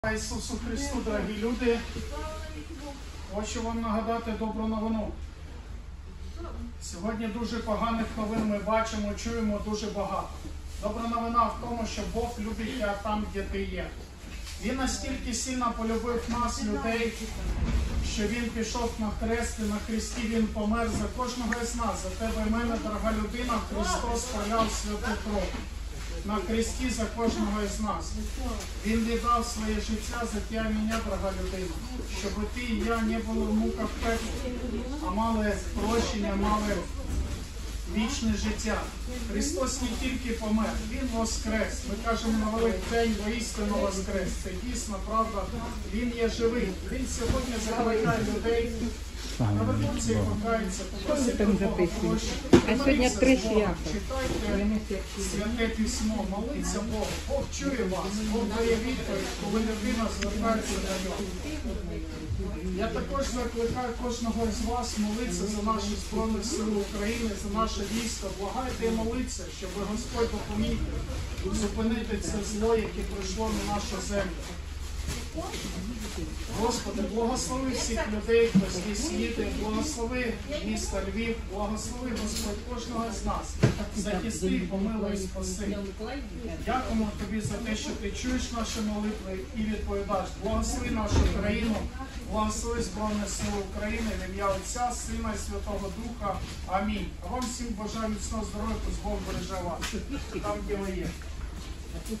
Ісусу Христу, дорогі люди, хочу вам нагадати добру новину. Сьогодні дуже поганих новин ми бачимо, чуємо дуже багато. Добра новина в тому, що Бог любить тебе там, де ти є. Він настільки сильно полюбив нас, людей, що Він пішов на хрест, і на хресті Він помер за кожного із нас. За тебе і мене, дорога людина, Христос проляв святу кров на хресті за кожного із нас. Він віддав своє життя за тебе і мене, дорога людина, щоб ти і я не були в муках пекла, а мали прощення, мали вічне життя. Христос не тільки помер, Він воскрес. Ми кажемо на Великий день, воістину воскрес. Це дійсно правда. Він є живий. Він сьогодні закликає людей навернуться і покаються, попросити Бога прощення. А сьогодні 3 свята. Читайте Святе Письмо, молиться Богу. Бог чує вас, Бог дає відповідь, коли людина звертається до нього. Я також закликаю кожного з вас молитися за наші Збройні Сили України, за наше військо. Благайте і молитися, щоб Господь допоміг зупинити це зло, яке прийшло на нашу землю. Господи, благослови всіх людей, хто здесь їде, благослови місто Львів, благослови, Господь, кожного з нас. Захисти, помилуй, спаси. Дякуємо Тобі за те, що Ти чуєш наші молитви і відповідаєш. Благослови нашу країну, благослови Збройні Сили України, в ім'я Отця, Сина і Святого Духа. Амінь. А вам всім бажаю міцного здоров'я, пусть Бог береже вас. Там, де ви є.